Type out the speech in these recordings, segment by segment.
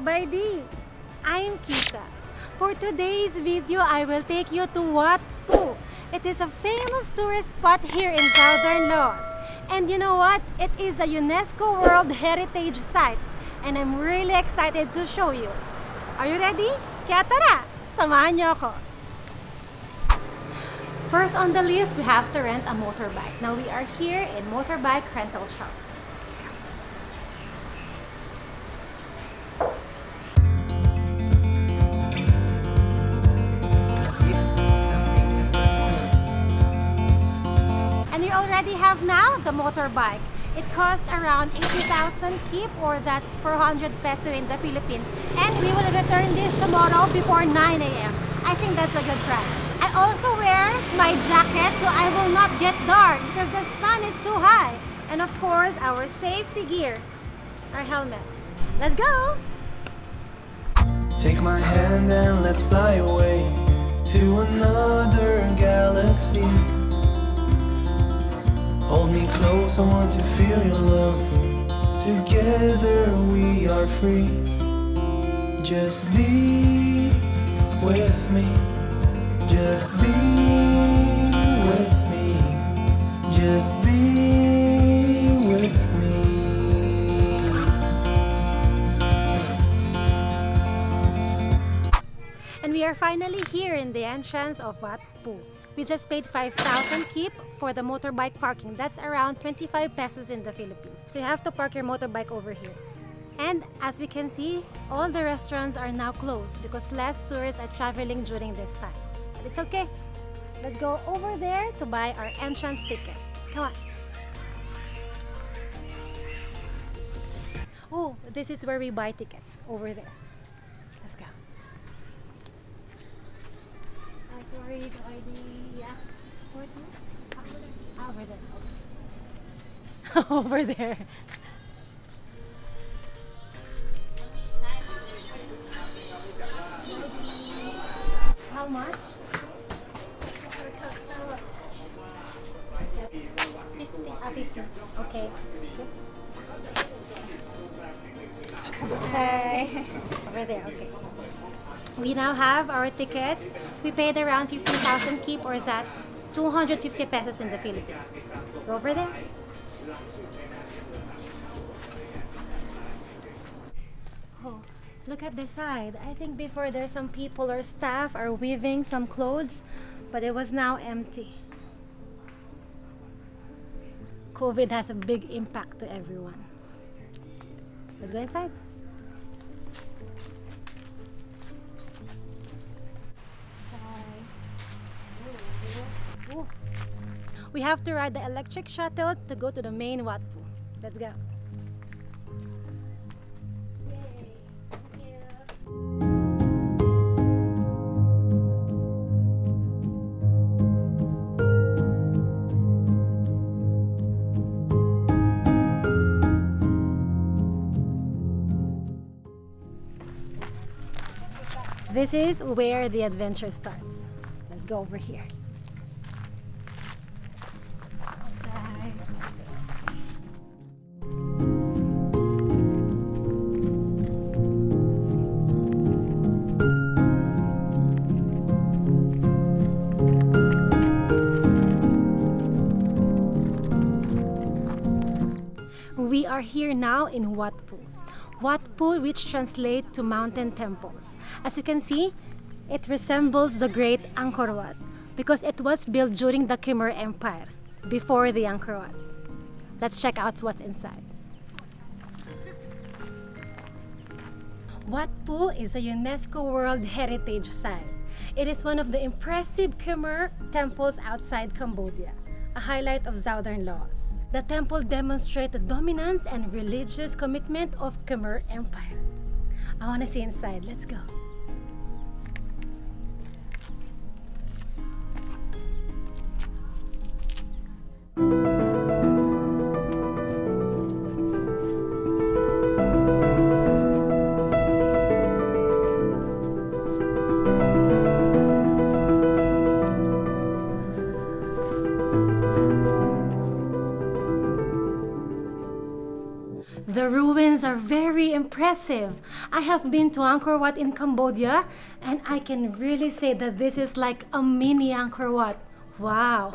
Sabaydi! I'm Kissa. For today's video, I will take you to Wat Phu. It is a famous tourist spot here in southern Laos. And you know what? It is a UNESCO World Heritage Site. And I'm really excited to show you. Are you ready? Kaya tara! Samahan niyo ako! First on the list, we have to rent a motorbike. Now we are here in Motorbike Rental shop. Already have now the motorbike. It costs around 80,000 kip, or that's 400 peso in the Philippines. And we will return this tomorrow before 9 a.m. I think that's a good price. I also wear my jacket so I will not get dark because the sun is too high. And of course, our safety gear, our helmet. Let's go! Take my hand and let's fly away to another galaxy. Hold me close, I want to feel your love. Together we are free. Just be with me. Just be with me. Just be with me. And we are finally here in the entrance of Wat Phu. We just paid 5,000 kip for the motorbike parking. That's around 25 pesos in the Philippines. So you have to park your motorbike over here. And as we can see, all the restaurants are now closed because less tourists are traveling during this time. But it's okay. Let's go over there to buy our entrance ticket. Come on. Oh, this is where we buy tickets. Over there. Let's go. Sorry, the ID, yeah. Over there. Over there. How much? 50. Okay. Okay. Over there, okay. We now have our tickets. We paid around 15,000 kip, or that's 250 pesos in the Philippines. Let's go over there. Oh, look at this side. I think before there's some people or staff are weaving some clothes, but it was now empty. COVID has a big impact to everyone. Let's go inside. We have to ride the electric shuttle to go to the main Wat Phu. Let's go. This is where the adventure starts. Let's go over here. We are here now in Wat Phu. Wat Phu, which translates to mountain temples. As you can see, it resembles the great Angkor Wat because it was built during the Khmer Empire, before the Angkor Wat. Let's check out what's inside. Wat Phu is a UNESCO World Heritage Site. It is one of the impressive Khmer temples outside Cambodia, a highlight of southern Laos. The temple demonstrates the dominance and religious commitment of Khmer Empire. I want to see inside. Let's go. The ruins are very impressive impressive. I have been to Angkor Wat in Cambodia, and I can really say that this is like a mini Angkor Wat. Wow.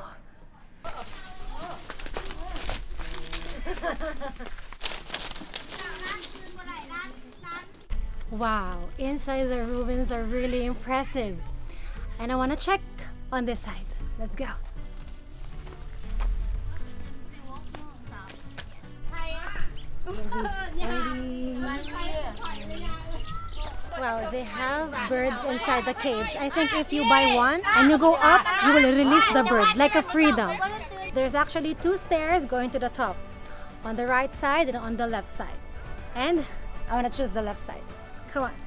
Wow, inside the ruins are really impressive. And I want to check on this side. Let's go. Wow, they have birds inside the cage. I think if you buy one and you go up, you will release the bird like a freedom. There's actually 2 stairs going to the top, on the right side and on the left side. And I want to choose the left side. Come on.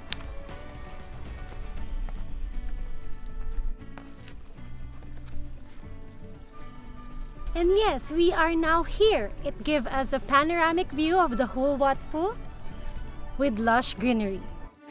And yes, we are now here. It gives us a panoramic view of the whole Wat Phu with lush greenery.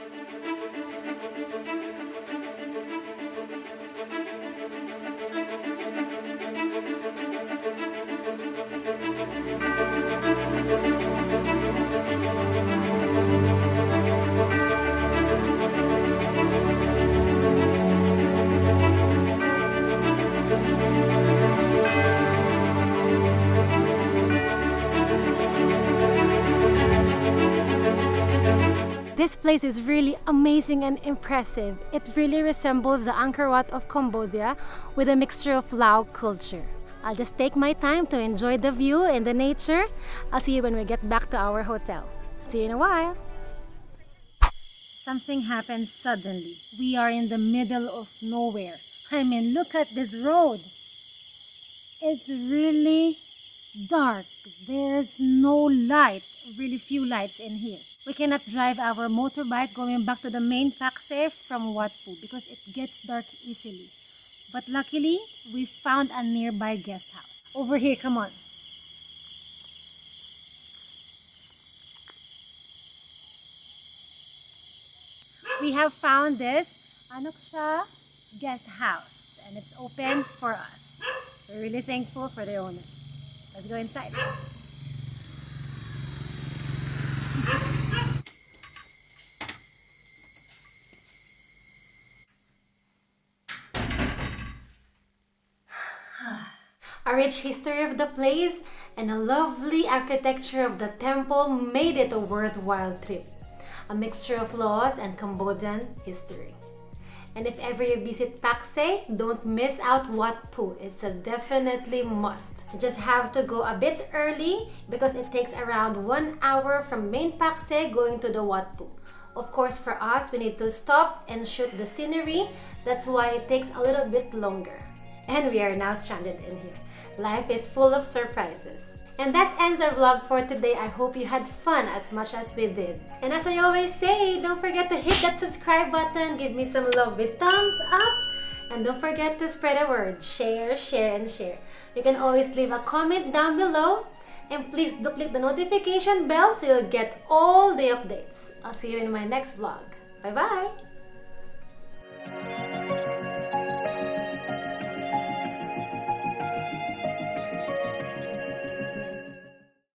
This place is really amazing and impressive. It really resembles the Angkor Wat of Cambodia with a mixture of Lao culture. I'll just take my time to enjoy the view and the nature. I'll see you when we get back to our hotel. See you in a while. Something happened suddenly. We are in the middle of nowhere. I mean, look at this road. It's really dark. There's no light, really few lights in here. We cannot drive our motorbike going back to the main Pakse from Wat Phu because it gets dark easily. But luckily, we found a nearby guest house. Over here, come on. We have found this Anoksha guest house and it's open for us. We're really thankful for the owner. Let's go inside. A rich history of the place and a lovely architecture of the temple made it a worthwhile trip. A mixture of Laos and Cambodian history. And if ever you visit Pakse, don't miss out Wat Phu. It's a definitely must. You just have to go a bit early because it takes around 1 hour from main Pakse going to the Wat Phu. Of course, for us, we need to stop and shoot the scenery. That's why it takes a little bit longer. And we are now stranded in here. Life is full of surprises. And that ends our vlog for today. I hope you had fun as much as we did. And as I always say, don't forget to hit that subscribe button, give me some love with thumbs up, and don't forget to spread the word. Share, share, and share. You can always leave a comment down below, and please do click the notification bell so you'll get all the updates. I'll see you in my next vlog. Bye-bye!